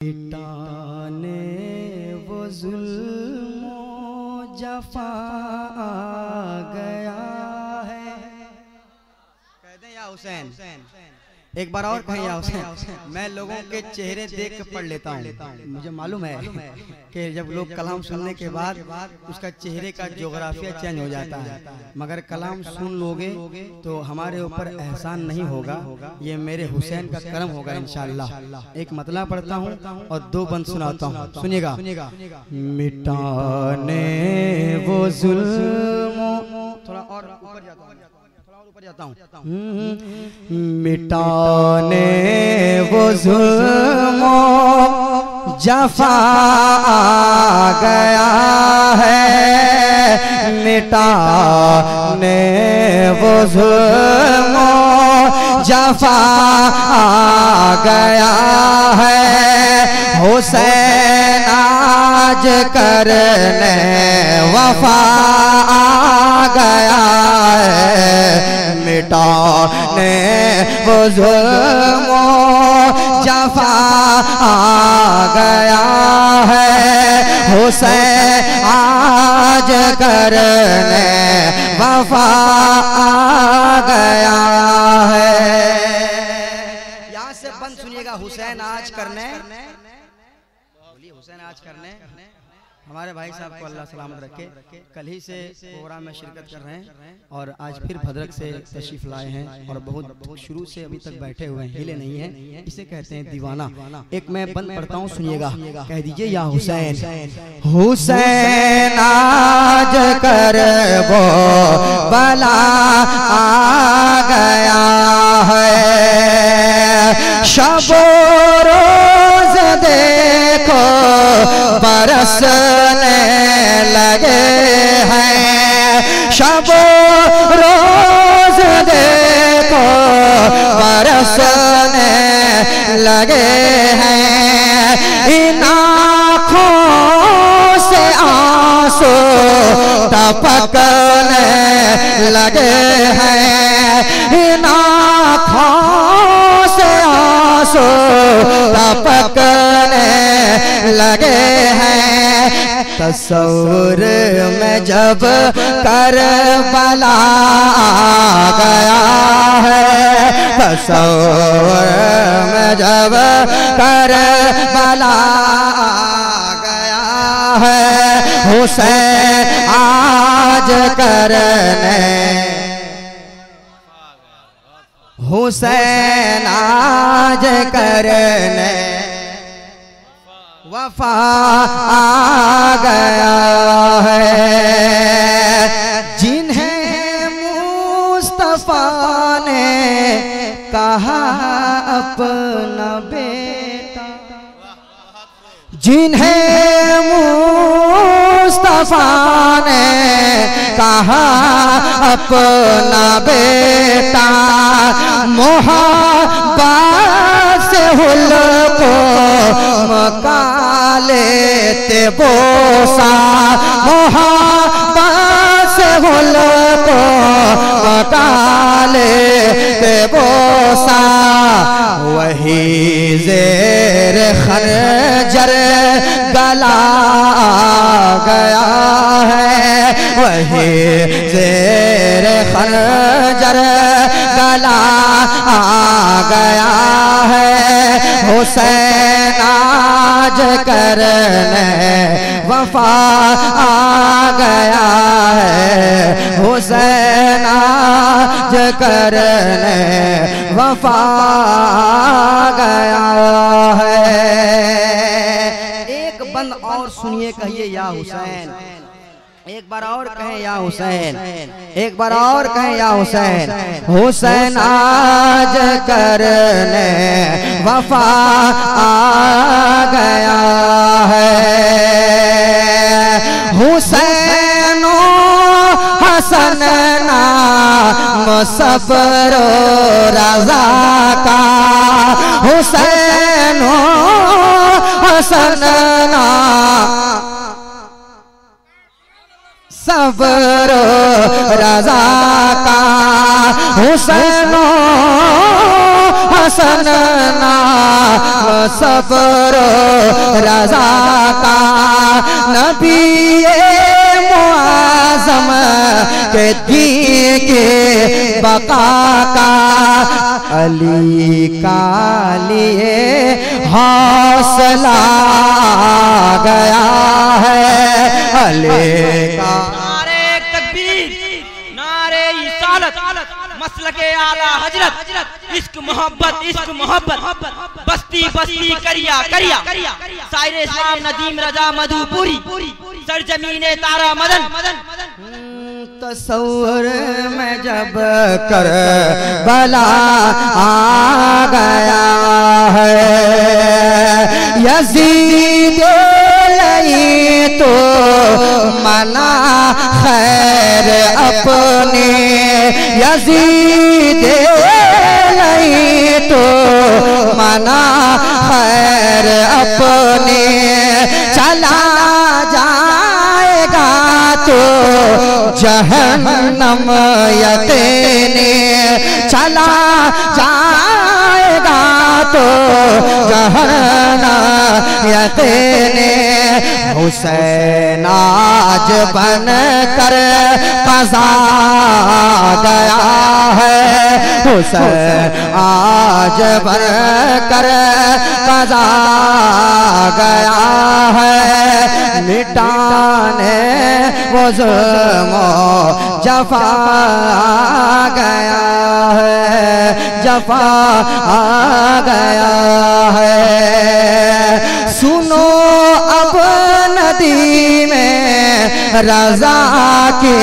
मिटाने वो जुल्म जफा गया है। कह दें या हुसैन, एक बार और कहें या हुसैन। मैं लोगों के चेहरे देख के पढ़ लेता हूँ। मुझे मालूम है कि जब लोग कलाम सुनने के बाद उसका चेहरे का जोग्राफिया चेंज हो जाता है, मगर कलाम सुन लोगे तो हमारे ऊपर एहसान नहीं होगा, ये मेरे हुसैन का करम होगा इंशाअल्लाह। एक मतला पढ़ता हूँ और दो बंद सुनाता हूँ, सुनिएगा। मिटाने वो जुल्म, थोड़ा और ऊपर जाता हूँ, मिटाने वो जुल्म जफा गया है, मिटाने वो जुल्म जफा गया है। हुसैन आज करने वफा गया है, मिटाने वो जुल्म जफा गया है। हुसैन आज करने वफा गया है। यहाँ से बंद सुनिएगा। हुसैन आज करने, बोलिए हुसैन आज करने। हमारे भाई साहब को अल्लाह सलामत रखे। कल ही से प्रोग्राम में शिरकत कर रहे हैं और आज फिर भद्रक से तशरीफ लाए हैं और बहुत शुरू से अभी तक बैठे हुए हैं, हिले नहीं हैं। इसे कहते हैं दीवाना। एक मैं बंद पढ़ता हूँ, सुनिएगा। कह दीजिए या हुसैन। हुसैन आज कर वो बला आ गया है, शबो रोज देखो बरसने लगे हैं, शबो रोज देखो बरसने लगे हैं। इन आँखों से आंसू टपकने लगे हैं, इन आँखों से आंसू टपकने लगे हैं। तस्वीर में जब करबला गया है, तस्वीर में जब करबला गया है। हुसैन आज करने, हुसैन आज करने वफा आ गया है। जिन्हें मुस्तफा ने कहा अपना बेटा, जिन्हें मुस्तफा ने कहा अपना बेटा, मोहब्बत से हुल्को मका लेते बोसा, मोहब्बत से हुल्को मका लेते बोसा। वही ज़ेर खंजर गला गया है, वही ज़ेर खंजर गला गया है। हुसैन आज करने वफा आ गया है, हुसैन आज करने वफा आ गया है। एक बंद और सुनिए, कहिए या हुसैन। एक बार और कहें या हुसैन, एक बार और कहें या हुसैन। हुसैन आज करने वफा आ गया है। हुसैनो हसन नाम सब्रो रज़ा का, हुसैनो हसन नाम सब्र रज़ा का, हुसैन हसन नाम सब्र रजा का, नबी मुआज़म के दीन के बका का, अली का लिए हौसला गया है, अली का। नारे तकबीर, नारे रिसालत, मसलके आला हजरत, इश्क मोहब्बत, बस्ती बस्ती करिया करिया, शायर इस्लाम नदीम रजा मधुपुरी, सरजमीने तारा मदन। तसव्वुर में जब कर बला आ गया है, यजीद नहीं तो मना खैर अपने, यजीद नहीं तो मना खैर अपने, चला जाएगा तो जहन्नम यकीने, चला जाएगा तो जहन्नम यकीने। हुसैन आज बन कर क़ज़ा गया है, हुसैन आज बन कर क़ज़ा गया है, मिटाने वो ज़ुल्म जफ़ा गया है, जफ़ा आ गया है। सुनो अब नदी में रज़ा के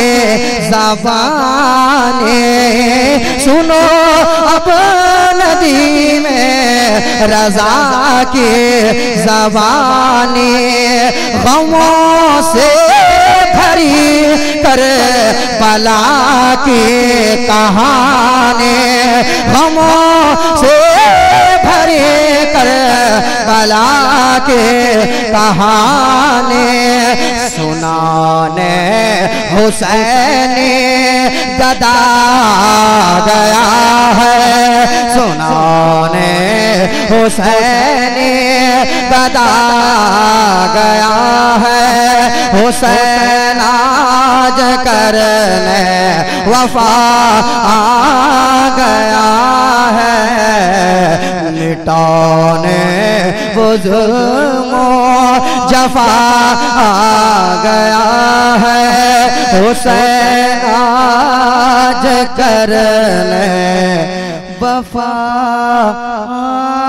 ज़बाने, सुनो अब नदी में रज़ा के ज़बाने, गमों से भरी कर बला की कहानी, गमों से भरी कर बला के कहानी, सुनाने हुसैनी गदा गया है, सुनाने हुसैनी गदा गया है, हुसैन आज करने वफा आ गया है, मिटाने वो ज़ुल्म जफ़ा आ गया है, हुसैन आज करने वफा